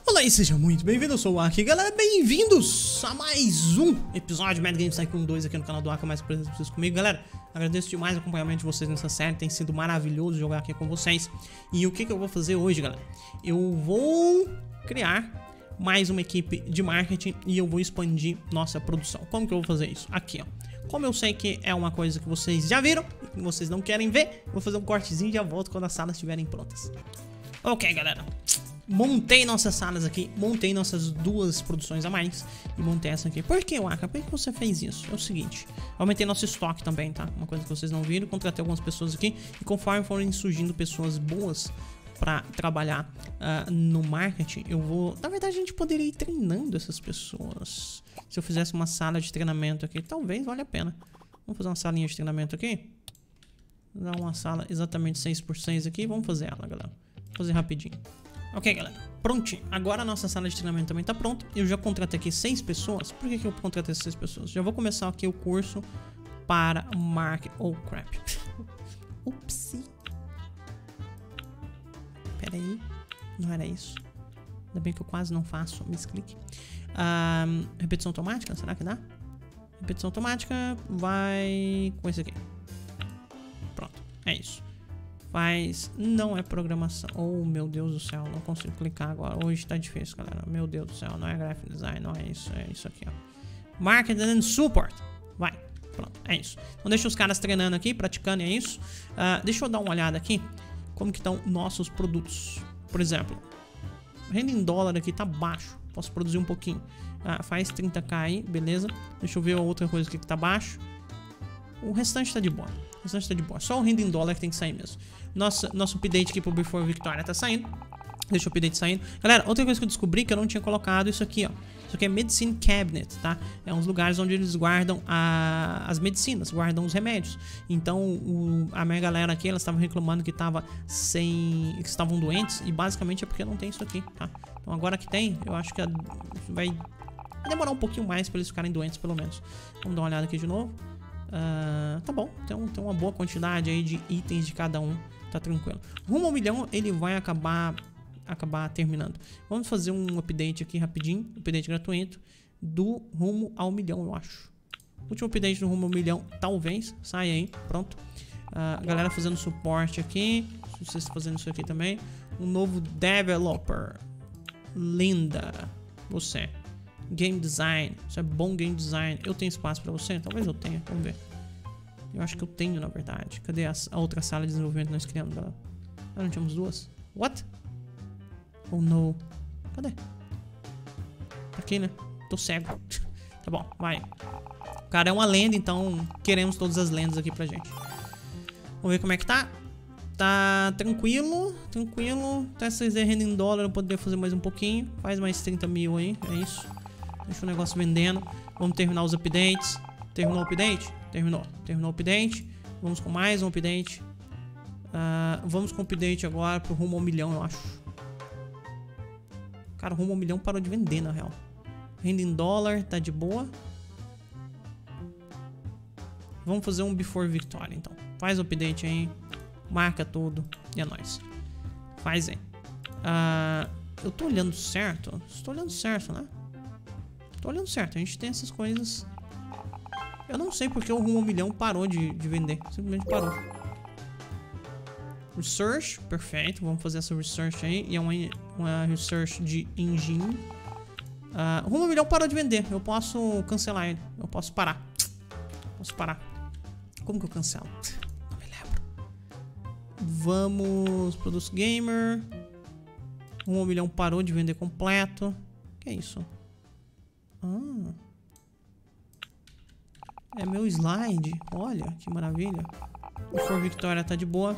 Olá e seja muito bem-vindo, eu sou o Aki, galera, bem-vindos a mais um episódio de Mad Games Tycoon 2 aqui no canal do Aki, mais presente vocês comigo, galera. Agradeço demais o acompanhamento de vocês nessa série, tem sido maravilhoso jogar aqui com vocês. E o que eu vou fazer hoje, galera? Eu vou criar mais uma equipe de marketing e eu vou expandir nossa produção. Como que eu vou fazer isso? Aqui, ó. Como eu sei que é uma coisa que vocês já viram e que vocês não querem ver, eu vou fazer um cortezinho e já volto quando as salas estiverem prontas. Ok, galera. Montei nossas salas aqui, montei nossas duas produções a mais e montei essa aqui. Por que, Waka? Por que você fez isso? É o seguinte, aumentei nosso estoque também, tá? Uma coisa que vocês não viram, contratei algumas pessoas aqui e conforme forem surgindo pessoas boas pra trabalhar no marketing, eu vou... Na verdade, a gente poderia ir treinando essas pessoas. Se eu fizesse uma sala de treinamento aqui, talvez valha a pena. Vamos fazer uma salinha de treinamento aqui. Vou dar uma sala exatamente 6x6 aqui. Vamos fazer ela, galera. Vou fazer rapidinho. Ok, galera, prontinho. Agora a nossa sala de treinamento também tá pronta. Eu já contratei aqui 6 pessoas. Por que eu contratei 6 pessoas? Já vou começar aqui o curso para marketing. Oh, crap. Upsi. Pera aí. Não era isso. Ainda bem que eu quase não faço misclick. Repetição automática? Será que dá? Repetição automática vai com esse aqui. Pronto, é isso. Faz... Não é programação. Oh, meu Deus do céu. Não consigo clicar agora. Hoje tá difícil, galera. Meu Deus do céu. Não é graphic design. Não é isso. É isso aqui, ó. Marketing and support. Vai. Pronto. É isso. Então deixa os caras treinando aqui, praticando. É isso. Deixa eu dar uma olhada aqui. Como que estão nossos produtos. Por exemplo. Renda em dólar aqui tá baixo. Posso produzir um pouquinho. Faz 30k aí. Beleza. Deixa eu ver outra coisa aqui que tá baixo. O restante tá de boa. O restante tá de boa. Só o renda em dólar que tem que sair mesmo. Nosso update aqui pro Before Victoria tá saindo. Deixa o update saindo. Galera, outra coisa que eu descobri que eu não tinha colocado isso aqui, ó. Isso aqui é Medicine Cabinet, tá? É uns lugares onde eles guardam as medicinas, guardam os remédios. Então, a minha galera aqui, elas estavam reclamando que tava sem... que estavam doentes. E basicamente é porque não tem isso aqui, tá? Então agora que tem, eu acho que vai demorar um pouquinho mais pra eles ficarem doentes, pelo menos. Vamos dar uma olhada aqui de novo. Tá bom, tem uma boa quantidade aí de itens de cada um, tá tranquilo. Rumo ao milhão ele vai acabar terminando. Vamos fazer um update aqui rapidinho, update gratuito do rumo ao milhão, eu acho. Último update do rumo ao milhão, talvez, sai aí, pronto. Galera fazendo suporte aqui, vocês fazendo isso aqui também. Um novo developer, linda, você. Game design, isso é bom game design. Eu tenho espaço pra você? Talvez eu tenha, vamos ver. Eu acho que eu tenho, na verdade. Cadê a outra sala de desenvolvimento que nós criamos, galera? Não tínhamos duas? What? Oh, no. Cadê? Tá aqui, né? Tô cego. Tá bom, vai. O cara é uma lenda, então queremos todas as lendas aqui pra gente. Vamos ver como é que tá. Tá tranquilo, tranquilo. Até 6 renda em dólar, eu poderia fazer mais um pouquinho. Faz mais 30 mil aí, é isso. Deixa o negócio vendendo. Vamos terminar os updates. Terminou o update? Terminou. Terminou o update. Vamos com mais um update. Vamos com o update agora pro rumo ao milhão, eu acho. Cara, o rumo ao milhão parou de vender, na real. Renda em dólar, tá de boa. Vamos fazer um Before Victoria, então. Faz o update aí. Marca tudo. E é nóis. Faz aí. Eu tô olhando certo? Estou olhando certo, né? Tô olhando certo, a gente tem essas coisas. Eu não sei porque o rumo ao milhão parou de vender. Simplesmente parou. Research, perfeito. Vamos fazer essa research aí. E é uma research de engine. O rumo ao milhão parou de vender. Eu posso cancelar ele. Eu posso parar. Posso parar. Como que eu cancelo? Não me lembro. Vamos. Produce Gamer. O rumo ao milhão parou de vender completo. Que é isso? É meu slide. Olha, que maravilha. O For Victoria tá de boa.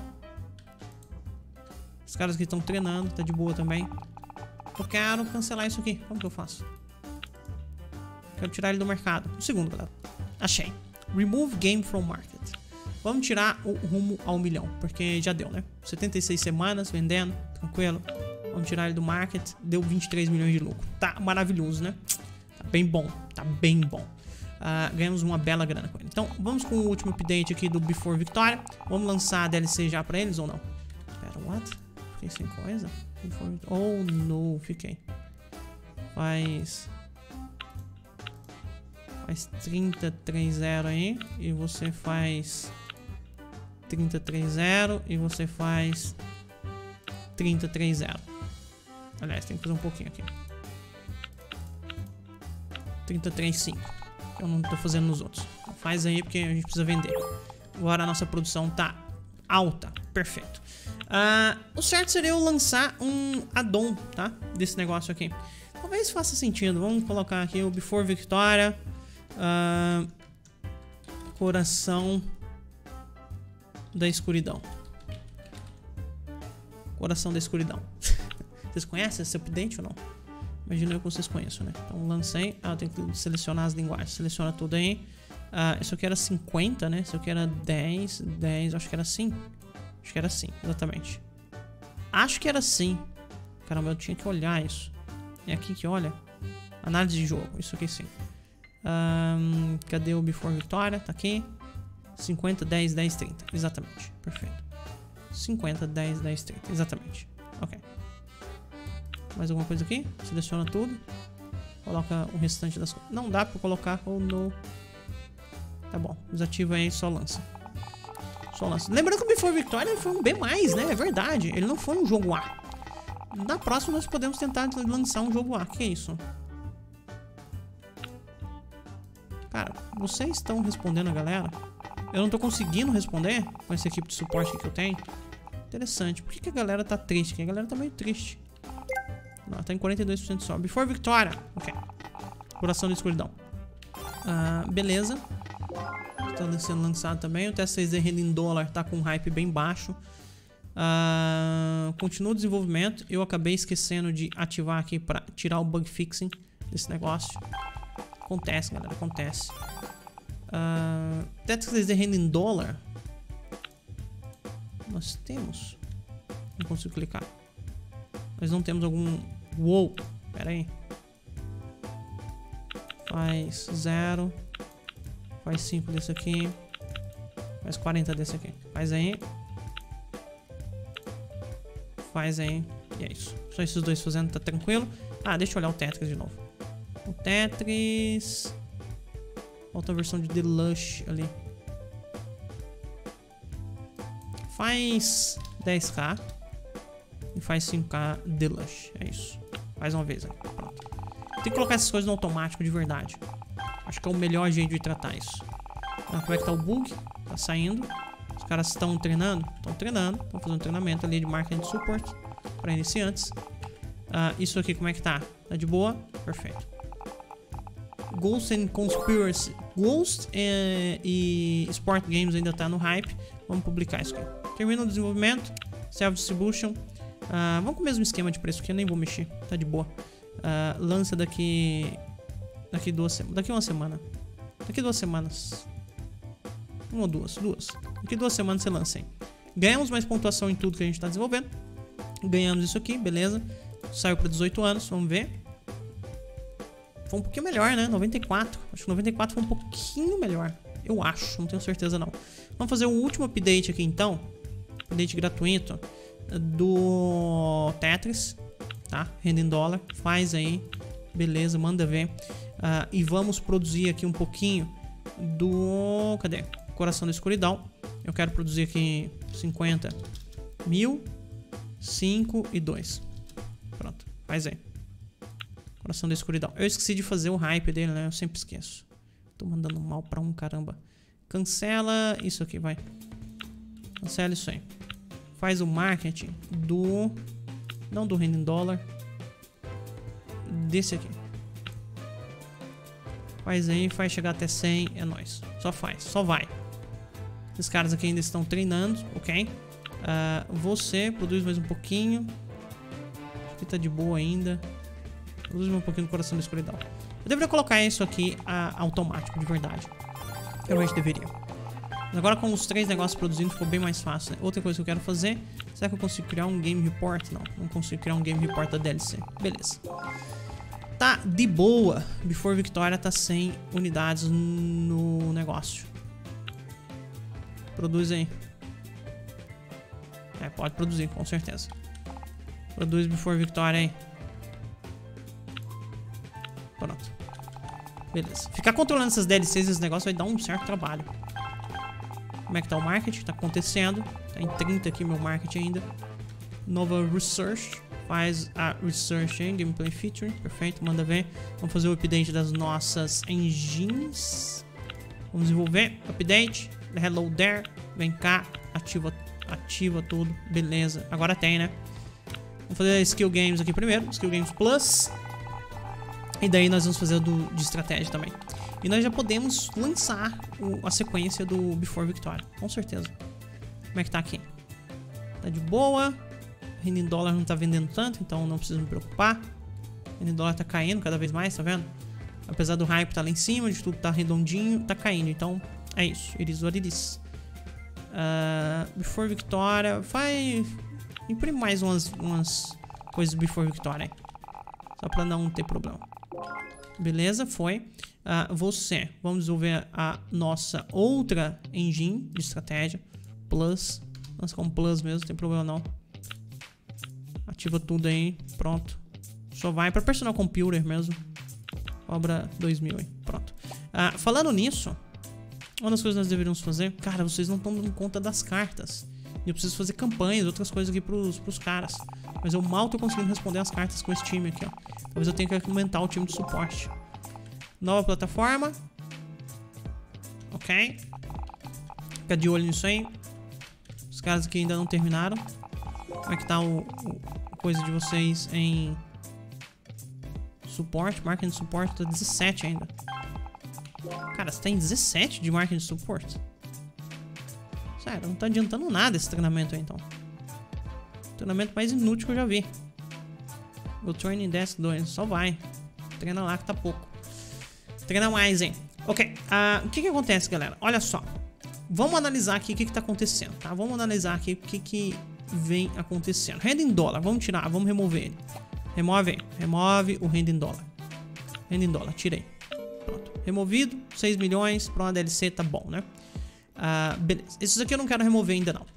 Os caras que estão treinando tá de boa também. Eu quero cancelar isso aqui. Como que eu faço? Quero tirar ele do mercado. Um segundo, galera. Achei. Remove game from market. Vamos tirar o rumo ao milhão, porque já deu, né? 76 semanas vendendo, tranquilo. Vamos tirar ele do market. Deu 23 milhões de lucro. Tá maravilhoso, né? Tá bem bom, tá bem bom. Ganhamos uma bela grana com ele. Então, vamos com o último update aqui do Before Victoria. Vamos lançar a DLC já pra eles ou não? Pera, what? Fiquei sem coisa? Oh, no, fiquei. Faz 33,0 aí. E você faz 33,0. E você faz 33,0. Aliás, tem que fazer um pouquinho aqui. 33,5. Eu não tô fazendo nos outros. Faz aí porque a gente precisa vender. Agora a nossa produção tá alta. Perfeito. O certo seria eu lançar um add-on, tá? Desse negócio aqui. Talvez faça sentido. Vamos colocar aqui o Before Victoria. Coração da Escuridão. Coração da Escuridão. Vocês conhecem esse update ou não? Imagino eu que vocês conheçam, né? Então lancei. Eu tenho que selecionar as linguagens. Seleciona tudo aí. Isso aqui era 50, né? Isso aqui era 10. Acho que era assim. Acho que era assim, exatamente. Acho que era assim. Caramba, eu tinha que olhar isso. É aqui que olha. Análise de jogo. Isso aqui sim. Cadê o Before Victoria? Tá aqui. 50, 10, 10, 30. Exatamente. Perfeito. 50, 10, 10, 30. Exatamente. Ok. Mais alguma coisa aqui? Seleciona tudo. Coloca o restante das coisas. Não dá pra colocar ou no... Tá bom. Desativa aí e só lança. Só lança. Lembrando que o Before Victoria foi um B+, né? É verdade. Ele não foi um jogo A. Na próxima nós podemos tentar lançar um jogo A. Que é isso? Cara, vocês estão respondendo a galera? Eu não tô conseguindo responder com essa equipe de suporte que eu tenho. Interessante. Por que a galera tá triste? A galera tá meio triste. Não, tá em 42% só. Before Victoria. Ok. Coração da Escuridão. Beleza. Tá sendo lançado também. O TS6D renda em dólar tá com um hype bem baixo. Continua o desenvolvimento. Eu acabei esquecendo de ativar aqui pra tirar o bug fixing desse negócio. Acontece, galera. Acontece. TS6D renda em dólar. Nós temos. Não consigo clicar. Nós não temos algum... Uou! Pera aí. Faz 0. Faz 5 desse aqui. Faz 40 desse aqui. Faz aí. Faz aí. E é isso. Só esses dois fazendo, tá tranquilo. Deixa eu olhar o Tetris de novo. O Tetris... Falta a versão de Deluxe ali. Faz 10k. E faz 5k Deluxe. É isso. Faz uma vez aí. Pronto. Tem que colocar essas coisas no automático de verdade. Acho que é o melhor jeito de tratar isso. Como é que tá o bug? Tá saindo. Os caras estão treinando? Estão treinando. Estão fazendo treinamento ali de marketing de suporte para iniciantes. Isso aqui como é que tá? Tá de boa? Perfeito. Ghost and Conspiracy. Ghost e Sport Games ainda tá no hype. Vamos publicar isso aqui. Termina o desenvolvimento. Self-distribution. Vamos com o mesmo esquema de preço aqui. Eu nem vou mexer. Tá de boa. Lança daqui 2 semanas. Daqui uma semana. Daqui 2 semanas. Uma ou duas. Daqui 2 semanas você lança aí. Ganhamos mais pontuação em tudo que a gente tá desenvolvendo. Ganhamos isso aqui, beleza. Saiu para 18 anos, vamos ver. Foi um pouquinho melhor, né? 94. Acho que 94 foi um pouquinho melhor. Eu acho, não tenho certeza não. Vamos fazer o último update aqui então. Update gratuito do Tetris. Tá? Renda em dólar. Faz aí. Beleza, manda ver. E vamos produzir aqui um pouquinho do... Cadê? Coração da Escuridão. Eu quero produzir aqui 50 mil, 5 e 2. Pronto, faz aí. Coração da Escuridão. Eu esqueci de fazer o hype dele, né? Eu sempre esqueço. Tô mandando mal pra um caramba. Cancela isso aqui, vai. Cancela isso aí. Faz o marketing do... Não do renda em dólar. Desse aqui. Faz aí, faz chegar até 100. É nóis. Só faz, só vai. Esses caras aqui ainda estão treinando, ok? Você produz mais um pouquinho. Aqui tá de boa ainda. Produz um pouquinho do Coração da Escuridão. Eu deveria colocar isso aqui automático, de verdade. Eu realmente deveria. Mas agora com os 3 negócios produzindo ficou bem mais fácil, né? Outra coisa que eu quero fazer. Será que eu consigo criar um Game Report? Não consigo criar um Game Report da DLC. Beleza. Tá de boa. Before Victoria tá sem unidades no negócio. Produz aí. Pode produzir, com certeza. Produz Before Victoria aí. Pronto. Beleza. Ficar controlando essas DLCs, esse negócio vai dar um certo trabalho. Como é que tá o marketing? Tá acontecendo. Tá em 30 aqui meu marketing ainda. Nova Research. Faz a Research em Gameplay Feature. Perfeito, manda ver. Vamos fazer o update das nossas engines. Vamos desenvolver. Update. Hello there. Vem cá. Ativa tudo. Beleza. Agora tem, né? Vamos fazer a Skill Games aqui primeiro. Skill Games Plus. E daí nós vamos fazer o de estratégia também. E nós já podemos lançar a sequência do Before Victoria. Com certeza. Como é que tá aqui? Tá de boa. Renda em dólar não tá vendendo tanto, então não preciso me preocupar. Renda em dólar tá caindo cada vez mais, tá vendo? Apesar do hype tá lá em cima, de tudo tá redondinho, tá caindo. Então é isso. It is what it is. Before Victoria. Imprime mais umas coisas do Before Victoria aí. Só pra não ter problema. Beleza, foi. Vamos desenvolver a nossa outra engine de estratégia. Plus. Lança como Plus mesmo, não tem problema não. Ativa tudo aí, pronto. Só vai pra Personal Computer mesmo. Cobra 2.000 aí, pronto. Falando nisso, uma das coisas que nós deveríamos fazer... Cara, vocês não estão dando conta das cartas. E eu preciso fazer campanhas, outras coisas aqui pros caras. Mas eu mal tô conseguindo responder as cartas com esse time aqui, ó. Talvez eu tenha que aumentar o time de suporte. Nova plataforma. Ok. Fica de olho nisso aí. Os caras aqui ainda não terminaram. Como é que tá o coisa de vocês em suporte? Marketing de suporte tá 17 ainda. Cara, você tá em 17 de marketing de suporte? Sério, não tá adiantando nada esse treinamento aí, então. Treinamento mais inútil que eu já vi. Go Training Desk 2, só vai. Treina lá que tá pouco. Treina mais, hein? Ok, o que acontece, galera? Olha só. Vamos analisar aqui o que tá acontecendo, tá? Vamos analisar aqui o que vem acontecendo. Renda em dólar, vamos tirar, vamos remover ele. Remove o renda em dólar. Renda em dólar, tirei. Pronto, removido, 6 milhões pra uma DLC, tá bom, né? Beleza, esses aqui eu não quero remover ainda não.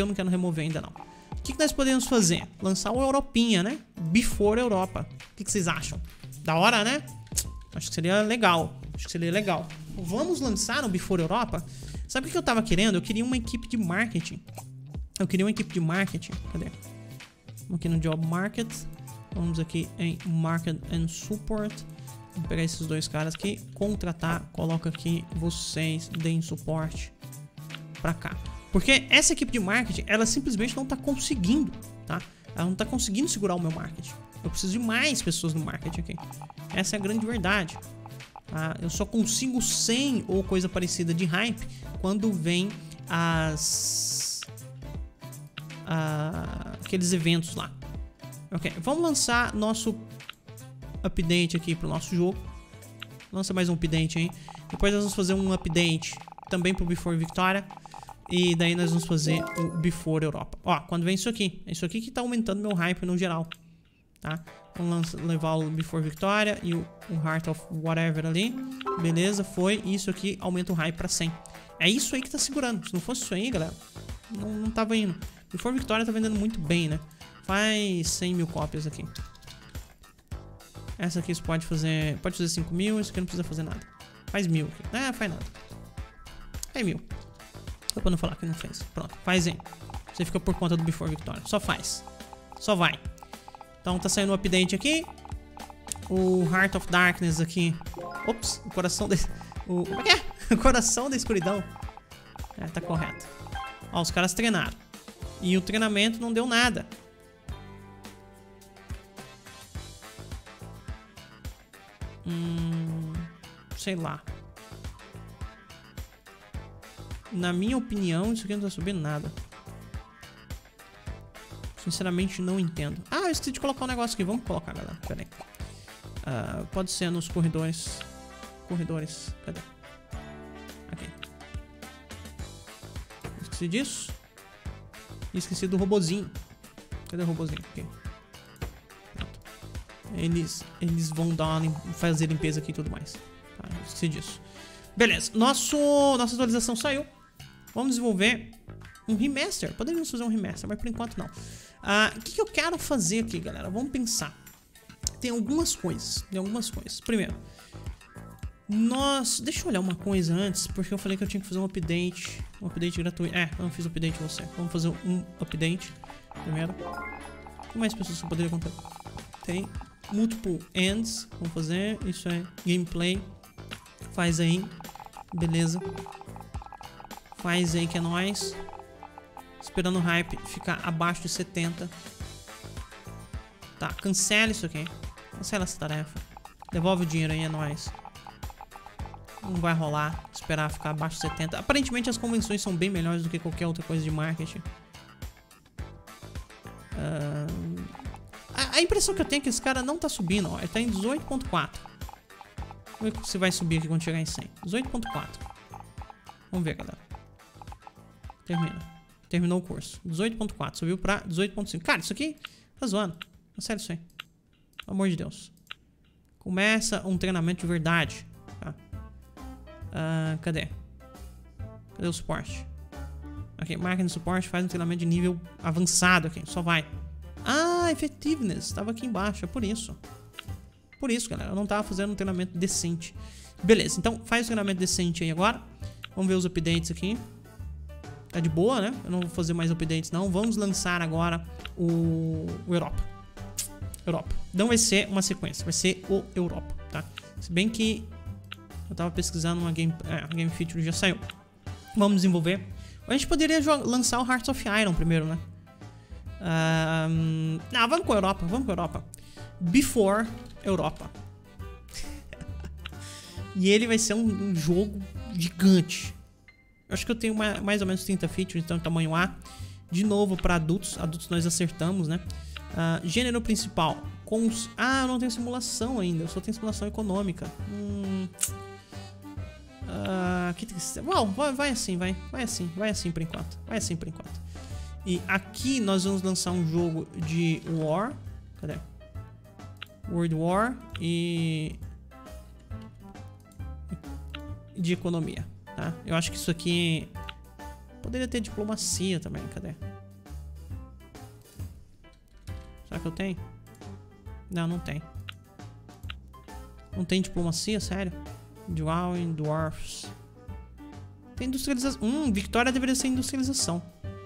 O que nós podemos fazer? Lançar o Europinha, né? Before Europa. O que vocês acham? Da hora, né? Acho que seria legal. Vamos lançar o Before Europa? Sabe o que eu tava querendo? Eu queria uma equipe de marketing. Cadê? Vamos aqui no Job Market. Vamos aqui em Market and Support. Vou pegar esses dois caras aqui. Contratar. Coloca aqui. Vocês deem suporte pra cá. Porque essa equipe de marketing, ela simplesmente não tá conseguindo, tá? Ela não tá conseguindo segurar o meu marketing. Eu preciso de mais pessoas no marketing aqui. Essa é a grande verdade. Eu só consigo 100 ou coisa parecida de hype quando vem aqueles eventos lá. Ok, vamos lançar nosso update aqui pro nosso jogo. Lança mais um update aí. Depois nós vamos fazer um update também pro Before Victoria. E daí nós vamos fazer o Before Europa. Ó, quando vem isso aqui. É isso aqui que tá aumentando meu hype no geral. Tá? Vamos levar o Before Victoria e o Heart of Whatever ali. Beleza, foi. Isso aqui aumenta o hype pra 100. É isso aí que tá segurando. Se não fosse isso aí, galera, não tava indo. Before Victoria tá vendendo muito bem, né? Faz 100 mil cópias aqui. Essa aqui você pode fazer 5 mil. Isso aqui não precisa fazer nada. Faz 1000 aqui. Faz nada. Faz 1000. Só pra não falar que não fez. Pronto, faz aí. Você fica por conta do Before Victoria. Só faz. Só vai. Então tá saindo um update aqui. O Heart of Darkness aqui. Ops, o coração da... Como é que é? O coração da escuridão. Tá correto. Ó, os caras treinaram. E o treinamento não deu nada. Sei lá. Na minha opinião, isso aqui não tá subindo nada. Sinceramente, não entendo. Eu esqueci de colocar um negócio aqui. Vamos colocar, galera. Pera aí. Pode ser nos corredores. Cadê? Aqui. Esqueci disso. E esqueci do robozinho. Cadê o robozinho? Aqui. Pronto. Eles vão fazer limpeza aqui e tudo mais. Esqueci disso. Beleza. Nossa atualização saiu. Vamos desenvolver um remaster. Poderíamos fazer um remaster, mas por enquanto não. O que eu quero fazer aqui, galera? Vamos pensar. tem algumas coisas. Primeiro, deixa eu olhar uma coisa antes, porque eu falei que eu tinha que fazer um update. Um update gratuito. Eu não fiz update com você. Vamos fazer um update primeiro. O que mais pessoas que eu poderia contar? Tem multiple ends. Vamos fazer. Isso é gameplay. Faz aí. Beleza. Faz aí que é nóis. Esperando o hype ficar abaixo de 70. Tá, cancela isso aqui. Cancela essa tarefa. Devolve o dinheiro aí, é nóis. Não vai rolar. Esperar ficar abaixo de 70. Aparentemente as convenções são bem melhores do que qualquer outra coisa de marketing. A impressão que eu tenho é que esse cara não tá subindo, ó. Ele tá em 18.4. Vamos ver se vai subir aqui quando chegar em 100. 18.4. Vamos ver, galera. Terminou o curso. 18.4. Subiu pra 18.5. Cara, isso aqui tá zoando. Sério isso aí. Pelo amor de Deus. Começa um treinamento de verdade. Tá? Cadê? Cadê o suporte? Ok, máquina de suporte faz um treinamento de nível avançado aqui. Só vai. Effectiveness. Estava aqui embaixo. É por isso. Por isso, galera. Eu não tava fazendo um treinamento decente. Beleza, então faz o treinamento decente aí agora. Vamos ver os updates aqui. Tá de boa, né? Eu não vou fazer mais updates não. Vamos lançar agora o Europa. Não vai ser uma sequência, vai ser o Europa, tá? Se bem que eu tava pesquisando uma game feature, já saiu. Vamos desenvolver. A gente poderia lançar o Hearts of Iron primeiro, né? Não, vamos com a Europa, Before Europa. E ele vai ser um jogo gigante. Eu acho que eu tenho mais ou menos 30 features, então tamanho A. De novo para adultos. Adultos nós acertamos, né? Gênero principal. Eu não tenho simulação ainda. Eu só tenho simulação econômica. Que tristeza. Uau, vai assim por enquanto. E aqui nós vamos lançar um jogo de War. Cadê? World War e de economia, tá? Eu acho que isso aqui poderia ter diplomacia também. Cadê? Será que eu tenho? Não, não tem. Não tem diplomacia, sério? Dwelling, Dwarfs. Tem industrialização. Victória deveria ser industrialização.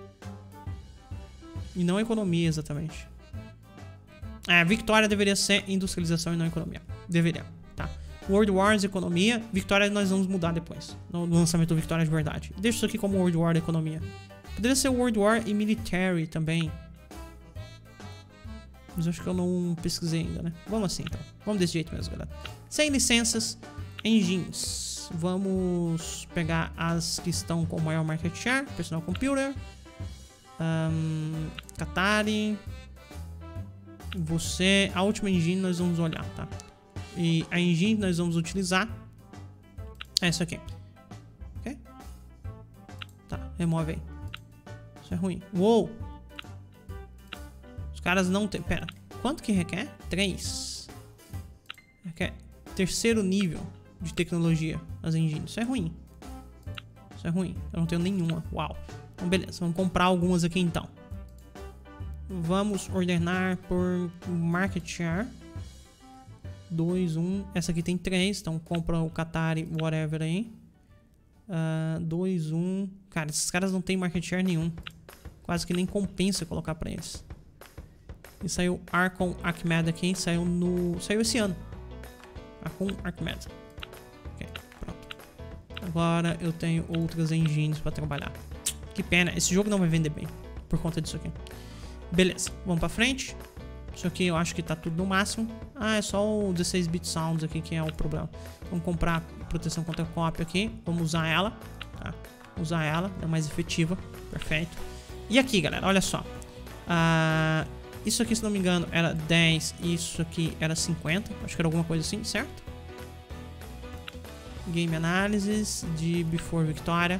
E não economia, exatamente. Victória deveria ser industrialização e não economia. Deveria, tá? World Wars, economia. Victória nós vamos mudar depois. No lançamento do Victória de verdade. Deixa isso aqui como World War, economia. Poderia ser World War e Military também. Mas eu acho que eu não pesquisei ainda, né? Vamos assim, então. Vamos desse jeito mesmo, galera. Sem licenças. Engines. Vamos pegar as que estão com maior market share. Personal Computer. Qatari. Você... A última engine nós vamos olhar, tá? E a engine que nós vamos utilizar é essa aqui. Ok? Tá, remove aí. Isso é ruim. Uou! Os caras não tem... Pera, quanto que requer? 3. Requer terceiro nível de tecnologia as engines. Isso é ruim. Isso é ruim. Eu não tenho nenhuma. Uau. Então beleza, vamos comprar algumas aqui então. Vamos ordenar por market share. 2, 1. Essa aqui tem 3, então compra o Qatari, whatever aí. 2, 1. Cara, esses caras não tem market share nenhum. Quase que nem compensa colocar pra eles. E saiu Archon Archimed aqui. Saiu esse ano. Archon Archimed. Ok, pronto. Agora eu tenho outras engines pra trabalhar. Que pena, esse jogo não vai vender bem por conta disso aqui. Beleza, vamos pra frente. Isso aqui eu acho que tá tudo no máximo. É só o 16-bit sounds aqui que é o problema. Vamos comprar proteção contra cópia aqui. Vamos usar ela, tá? Usar ela, é mais efetiva. Perfeito. E aqui, galera, olha só. Isso aqui, se não me engano, era 10. Isso aqui era 50. Acho que era alguma coisa assim, certo? Game Analysis de Before Victoria.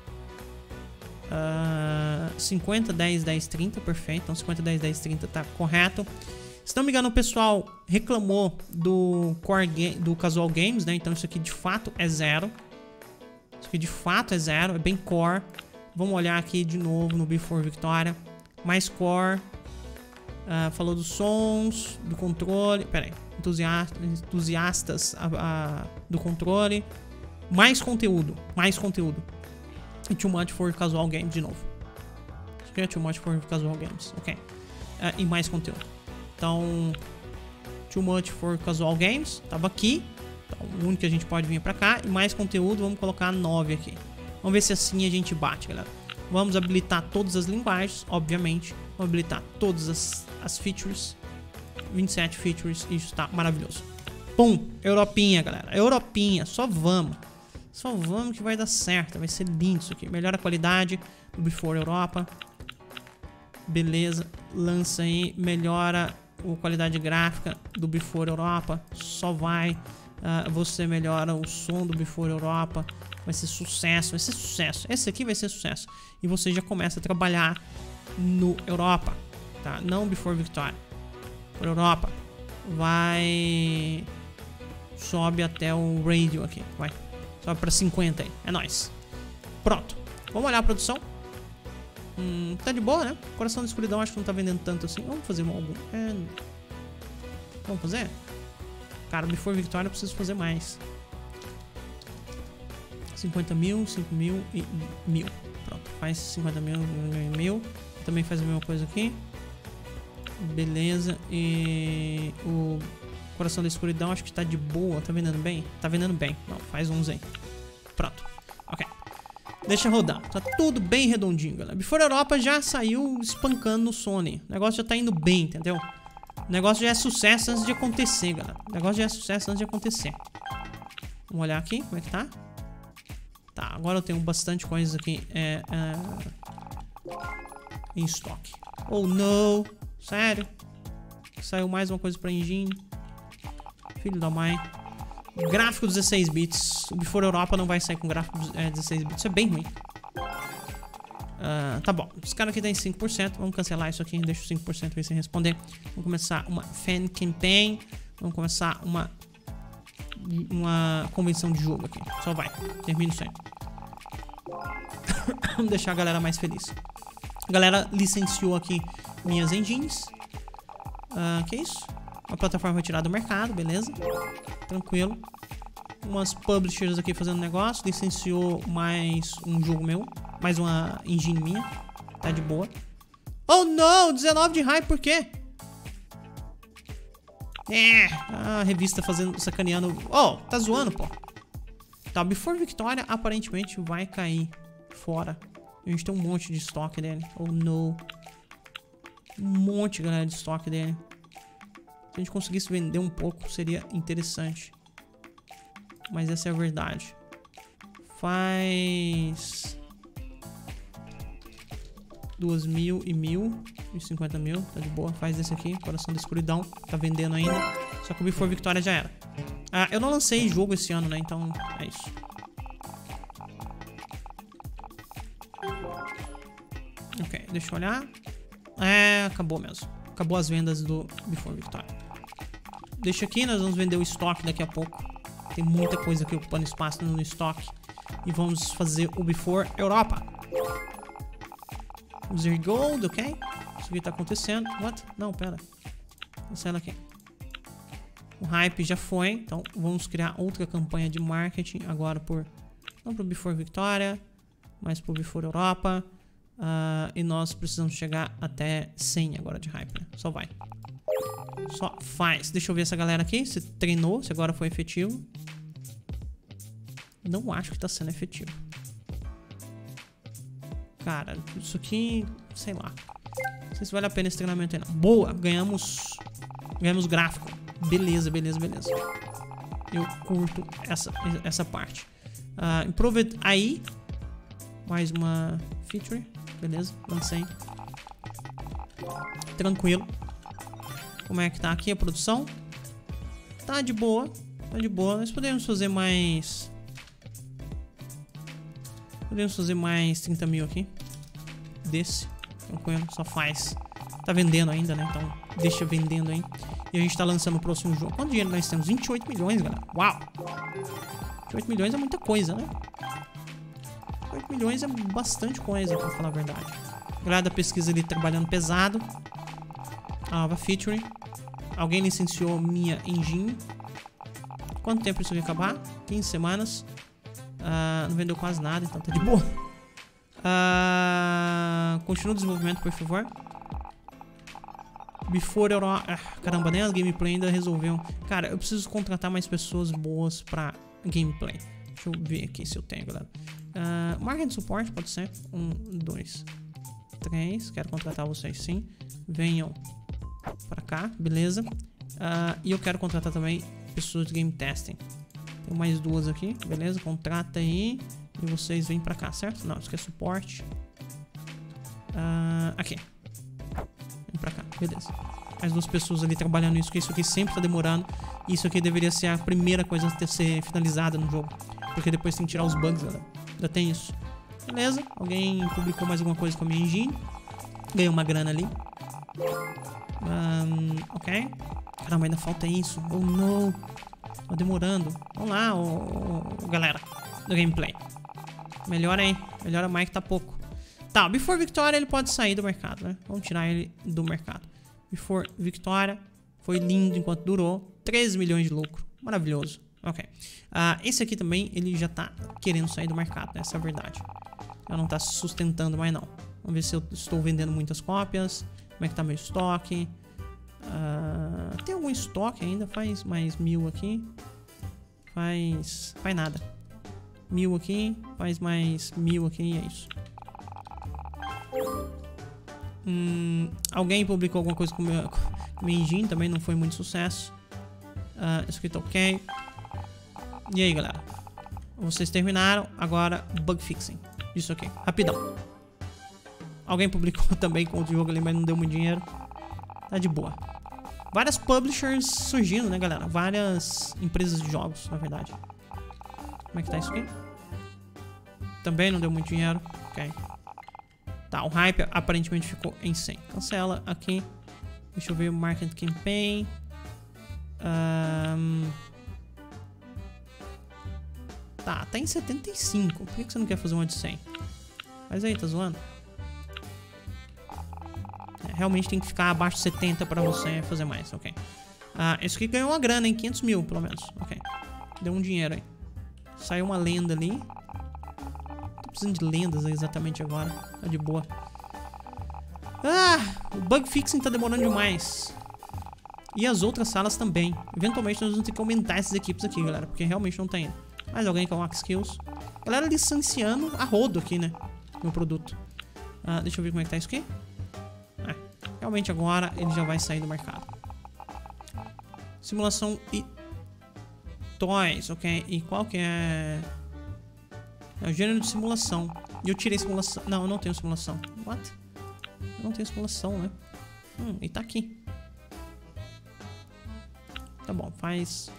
50, 10, 10, 30, perfeito. Então 50, 10, 10, 30 tá correto. Se não me engano, o pessoal reclamou do Casual Games, né? Então isso aqui de fato é 0. Isso aqui de fato é 0, é bem core. Vamos olhar aqui de novo no Before Victoria. Mais core. Falou dos sons, do controle. Pera aí. Entusiastas do controle. Mais conteúdo. E too much for casual games de novo. Isso aqui é too much for casual games. Ok. E mais conteúdo. Então, too much for casual games. Tava aqui. Então, o único que a gente pode vir pra cá. E mais conteúdo, vamos colocar 9 aqui. Vamos ver se assim a gente bate, galera. Vamos habilitar todas as linguagens, obviamente. Vamos habilitar todas as features. 27 features. Isso tá maravilhoso. Pum! Europinha, galera. Europinha. Só vamos. Só vamos que vai dar certo. Vai ser lindo isso aqui. Melhora a qualidade do Before Europa. Beleza. Lança aí. Melhora a qualidade gráfica do Before Europa. Só vai. Você melhora o som do Before Europa. Vai ser sucesso. Vai ser sucesso. Esse aqui vai ser sucesso. E você já começa a trabalhar no Europa. Tá? Não Before Victoria. Por Europa. Vai. Sobe até o radio aqui. Vai. Sobe pra 50 aí. É nóis. Pronto. Vamos olhar a produção. Tá de boa, né? Coração da Escuridão acho que não tá vendendo tanto assim. Vamos fazer algum. Vamos fazer? Cara, Before Victoria eu preciso fazer mais. 50 mil, 5 mil e 1000. Pronto. Faz 50 mil, 1000. Também faz a mesma coisa aqui. Beleza. E o Coração da Escuridão acho que tá de boa. Tá vendendo bem? Tá vendendo bem. Não, faz uns aí. Pronto. Ok. Deixa rodar. Tá tudo bem redondinho, galera. Before Europa já saiu espancando no Sony. O negócio já tá indo bem, entendeu? O negócio já é sucesso antes de acontecer, galera. O negócio já é sucesso antes de acontecer. Vamos olhar aqui. Como é que tá? Tá, agora eu tenho bastante coisas aqui em estoque. Oh, não. Sério? Saiu mais uma coisa pra engine. Filho da mãe. Gráfico 16 bits. O Before Europa não vai sair com gráfico 16 bits. Isso é bem ruim. Tá bom. Esse cara aqui tá em 5%. Vamos cancelar isso aqui. Deixa o 5% aí sem responder. Vamos começar uma fan campaign. Vamos começar uma convenção de jogo aqui. Só vai. Termina isso aí. Vamos deixar a galera mais feliz. A galera licenciou aqui minhas engines. Que isso? Uma plataforma retirada do mercado, beleza? Tranquilo. Umas publishers aqui fazendo negócio. Licenciou mais um jogo meu. Mais uma engine minha. Tá de boa. Oh não! 19 de hype, por quê? A revista fazendo, sacaneando. Oh, tá zoando, pô. Tá, Before Victoria aparentemente vai cair fora. A gente tem um monte de estoque dele. Oh não. Um monte, galera, de estoque dele. Se a gente conseguisse vender um pouco, seria interessante. Mas essa é a verdade. Faz 2.000 e 1.000 e 50 mil, tá de boa. Faz esse aqui, Coração da Escuridão. Tá vendendo ainda. Só que o Before Victoria já era. Eu não lancei jogo esse ano, né? Então é isso. Ok, deixa eu olhar. Acabou mesmo. Acabou as vendas do Before Victoria. Deixa aqui, nós vamos vender o estoque daqui a pouco. Tem muita coisa aqui ocupando espaço no estoque. E vamos fazer o Before Europa. User Gold, ok? Isso aqui tá acontecendo. What? Não, pera. Cancela aqui. O hype já foi. Então vamos criar outra campanha de marketing. Agora não pro Before Victoria, mas pro Before Europa. E nós precisamos chegar até 100 agora de hype, né? Só vai. Só faz. Deixa eu ver essa galera aqui. Se treinou, se agora foi efetivo. Não acho que tá sendo efetivo. Cara, isso aqui, sei lá. Não sei se vale a pena esse treinamento aí não. Boa, ganhamos gráfico. Beleza, beleza, beleza. Eu curto essa parte. Improved aí. Mais uma feature. Beleza, lancei. Tranquilo. Como é que tá aqui a produção? Tá de boa. Tá de boa. Nós podemos fazer mais... Podemos fazer mais 30 mil aqui. Desse. Tranquilo, só faz. Tá vendendo ainda, né? Então deixa vendendo aí. E a gente tá lançando o próximo jogo. Quanto dinheiro nós temos? 28 milhões, galera. Uau! 28 milhões é muita coisa, né? 8 milhões é bastante coisa, pra falar a verdade. A galera da pesquisa ali trabalhando pesado. A nova feature. Alguém licenciou minha engine. Quanto tempo isso vai acabar? 15 semanas. Não vendeu quase nada, então tá de boa. Continua o desenvolvimento, por favor. Before eu... caramba, nem as gameplay ainda resolveu. Cara, eu preciso contratar mais pessoas boas pra gameplay. Deixa eu ver aqui se eu tenho, galera. Marketing Support, pode ser. 1, 2, 3. Quero contratar vocês, sim. Venham pra cá, beleza. E eu quero contratar também pessoas de game testing. Tem mais 2 aqui, beleza? Contrata aí. E vocês vêm pra cá, certo? Não, isso aqui é suporte. Aqui. Vem pra cá, beleza. Mais 2 pessoas ali trabalhando nisso, que isso aqui sempre tá demorando. Isso aqui deveria ser a primeira coisa a ser finalizada no jogo. Porque depois tem que tirar os bugs, galera. Já tem isso. Beleza. Alguém publicou mais alguma coisa com a minha engine. Ganhou uma grana ali. Ok. Caramba, ainda falta isso. Oh, não. Tá demorando. Vamos lá, galera. Do gameplay. Melhora aí. Melhora mais que tá pouco. Tá, Before Victoria ele pode sair do mercado, né? Vamos tirar ele do mercado. Before Victoria. Foi lindo enquanto durou. 13 milhões de lucro. Maravilhoso. Ok. Esse aqui também, ele já tá querendo sair do mercado, né? Essa é a verdade. Já não tá se sustentando mais, não. Vamos ver se eu estou vendendo muitas cópias. Como é que tá meu estoque? Tem algum estoque ainda? Faz mais 1000 aqui. Faz nada. 1000 aqui. Faz mais 1000 aqui e é isso. Alguém publicou alguma coisa com minha engine. Também não foi muito sucesso. Isso aqui tá ok. E aí, galera? Vocês terminaram. Agora, bug fixing. Isso aqui. Rapidão. Alguém publicou também com outro jogo ali, mas não deu muito dinheiro. Tá de boa. Várias publishers surgindo, né, galera? Várias empresas de jogos, na verdade. Como é que tá isso aqui? Também não deu muito dinheiro. Ok. Tá, o hype aparentemente ficou em 100. Cancela aqui. Deixa eu ver o Market Campaign. Tá em 75. Por que você não quer fazer uma de 100? Faz aí, tá zoando? Realmente tem que ficar abaixo de 70 pra você fazer mais, ok. Esse aqui ganhou uma grana, hein? 500 mil, pelo menos. Ok. Deu um dinheiro aí. Saiu uma lenda ali. Tô precisando de lendas exatamente agora. Tá de boa. O bug fixing tá demorando demais. E as outras salas também. Eventualmente nós vamos ter que aumentar essas equipes aqui, galera. Porque realmente não tá indo. Mais alguém com Max Skills. Galera licenciando a rodo aqui, né? Meu produto. Deixa eu ver como é que tá isso aqui. Realmente agora ele já vai sair do mercado. Simulação e toys, ok. E qual que é? É o gênero de simulação. E eu tirei simulação. Não, eu não tenho simulação. What? Eu não tenho simulação, né? E tá aqui. Tá bom, faz...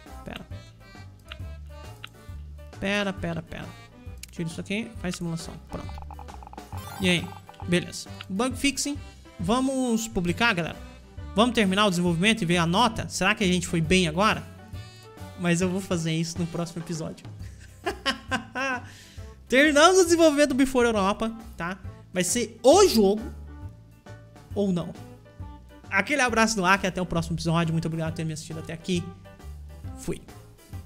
Pera. Tira isso aqui, faz simulação. Pronto. E aí? Beleza. Bug fixing. Vamos publicar, galera? Vamos terminar o desenvolvimento e ver a nota? Será que a gente foi bem agora? Mas eu vou fazer isso no próximo episódio. Terminamos o desenvolvimento do Before Europa, tá? Vai ser o jogo ou não. Aquele abraço no ar e até o próximo episódio. Muito obrigado por ter me assistido até aqui. Fui.